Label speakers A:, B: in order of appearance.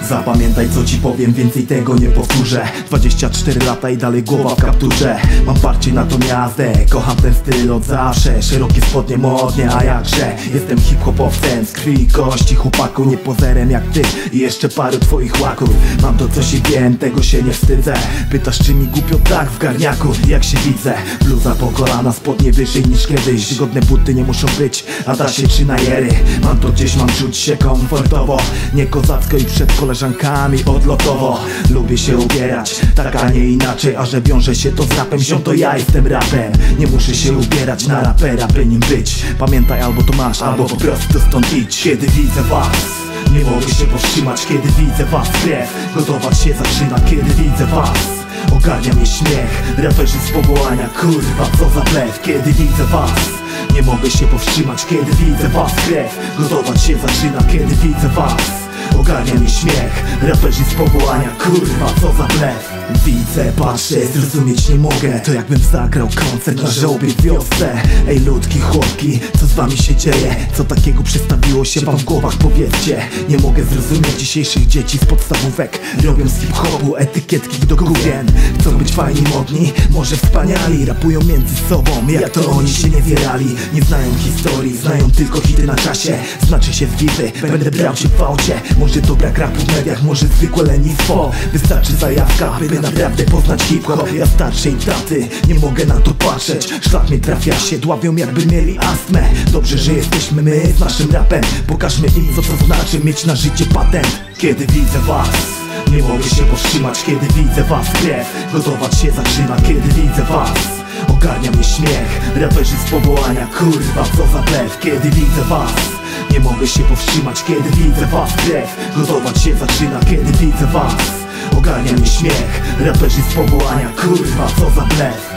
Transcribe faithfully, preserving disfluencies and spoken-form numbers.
A: Zapamiętaj co ci powiem, więcej tego nie powtórzę. Dwadzieścia cztery lata i dalej głowa w kapturze. Mam parcie na tą jazdę, kocham ten styl od zawsze. Szerokie spodnie modnie, a jakże jestem hip-hopowcem z krwi i kości, chłopaku nie pozerem jak ty i jeszcze paru twoich łaków. Mam to coś i wiem, tego się nie wstydzę. Pytasz czy mi głupio tak w garniaku, jak się widzę. Bluza po kolana, spodnie wyżej niż kiedyś. Godne buty nie muszą być, a da się trzy najery. Mam to gdzieś, mam czuć się komfortowo, nie kozacko i przed koleżankami odlotowo. Lubię się ubierać, tak a nie inaczej. A że wiąże się to z rapem, ziom to ja jestem rapem. Nie muszę się ubierać na rapera, by nim być. Pamiętaj, albo to masz, albo po prostu stąd idź. Kiedy widzę was, nie mogę się powstrzymać. Kiedy widzę was, krew gotować się zaczyna. Kiedy widzę was, ogarnia mnie śmiech. Raperzy z powołania, kurwa co za blef. Kiedy widzę was, nie mogę się powstrzymać. Kiedy widzę was, krew gotować się zaczyna. Kiedy widzę was, ogarnia mnie śmiech. Raperzy z powołania, kurwa co za blef. Widzę, patrzę, zrozumieć nie mogę. To jakbym zagrał koncert na żałobie w wiosce. Ej ludki, chłopki, co z wami się dzieje? Co takiego przestawiło się wam w głowach, powiedzcie. Nie mogę zrozumieć dzisiejszych dzieci z podstawówek. Robią z hip-hopu etykietki do gówien. Chcą być fajni, modni, może wspaniali. Rapują między sobą, jak to oni się nie zierali. Nie znają historii, znają tylko hity na czasie. Znaczy się zwidy, będę brał się w aucie. Może to brak rapu w mediach, może zwykłe lenistwo. Wystarczy zajawka, by naprawdę poznać hip-hop. Ja starszej taty, nie mogę na to patrzeć. Szlak mnie trafia, się dławią jakby mieli astmę. Dobrze, że jesteśmy my z naszym rapem. Pokażmy im co to znaczy mieć na życie patent. Kiedy widzę was, nie mogę się powstrzymać. Kiedy widzę was, krew gotować się zaczyna. Kiedy widzę was, ogarnia mnie śmiech. Raperzy z powołania, kurwa co za blef. Kiedy widzę was, nie mogę się powstrzymać. Kiedy widzę was, krew gotować się zaczyna. Kiedy widzę was, ogarnia mnie śmiech. Raperzy z powołania, kurwa co za blef.